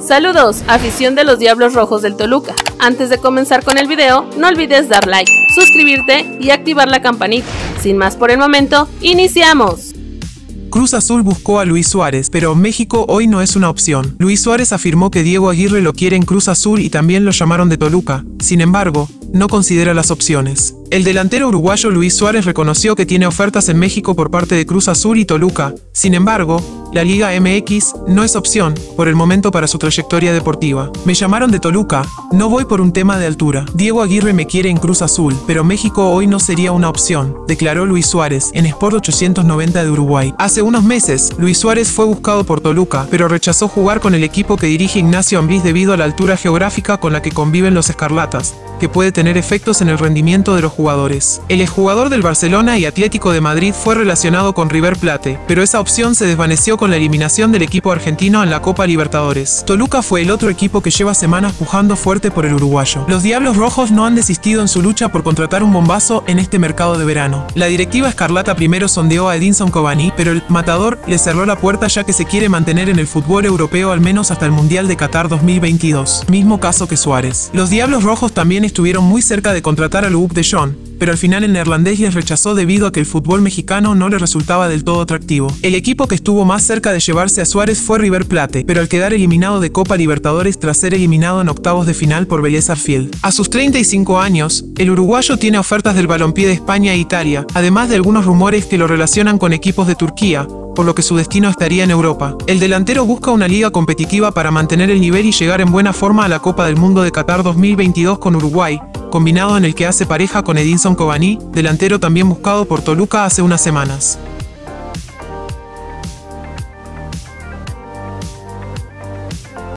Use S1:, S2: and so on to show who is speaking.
S1: Saludos, afición de los Diablos Rojos del Toluca. Antes de comenzar con el video, no olvides dar like, suscribirte y activar la campanita. Sin más por el momento, ¡iniciamos!
S2: Cruz Azul buscó a Luis Suárez, pero México hoy no es una opción. Luis Suárez afirmó que Diego Aguirre lo quiere en Cruz Azul y también lo llamaron de Toluca. Sin embargo, no considera las opciones. El delantero uruguayo Luis Suárez reconoció que tiene ofertas en México por parte de Cruz Azul y Toluca. Sin embargo, la Liga MX no es opción, por el momento, para su trayectoria deportiva. Me llamaron de Toluca, no voy por un tema de altura. Diego Aguirre me quiere en Cruz Azul, pero México hoy no sería una opción, declaró Luis Suárez en Sport 890 de Uruguay. Hace unos meses, Luis Suárez fue buscado por Toluca, pero rechazó jugar con el equipo que dirige Ignacio Ambriz debido a la altura geográfica con la que conviven los escarlatas, que puede tener efectos en el rendimiento de los jugadores. El exjugador del Barcelona y Atlético de Madrid fue relacionado con River Plate, pero esa opción se desvaneció con la eliminación del equipo argentino en la Copa Libertadores. Toluca fue el otro equipo que lleva semanas pujando fuerte por el uruguayo. Los Diablos Rojos no han desistido en su lucha por contratar un bombazo en este mercado de verano. La directiva escarlata primero sondeó a Edinson Cavani, pero el matador le cerró la puerta ya que se quiere mantener en el fútbol europeo al menos hasta el Mundial de Qatar 2022. Mismo caso que Suárez. Los Diablos Rojos también estuvieron muy cerca de contratar a Luuk de Jong, pero al final el neerlandés les rechazó debido a que el fútbol mexicano no le resultaba del todo atractivo. El equipo que estuvo más cerca de llevarse a Suárez fue River Plate, pero al quedar eliminado de Copa Libertadores tras ser eliminado en octavos de final por Vélez Sarsfield. A sus 35 años, el uruguayo tiene ofertas del balompié de España e Italia, además de algunos rumores que lo relacionan con equipos de Turquía, por lo que su destino estaría en Europa. El delantero busca una liga competitiva para mantener el nivel y llegar en buena forma a la Copa del Mundo de Qatar 2022 con Uruguay, combinado en el que hace pareja con Edinson Cavani, delantero también buscado por Toluca hace unas semanas.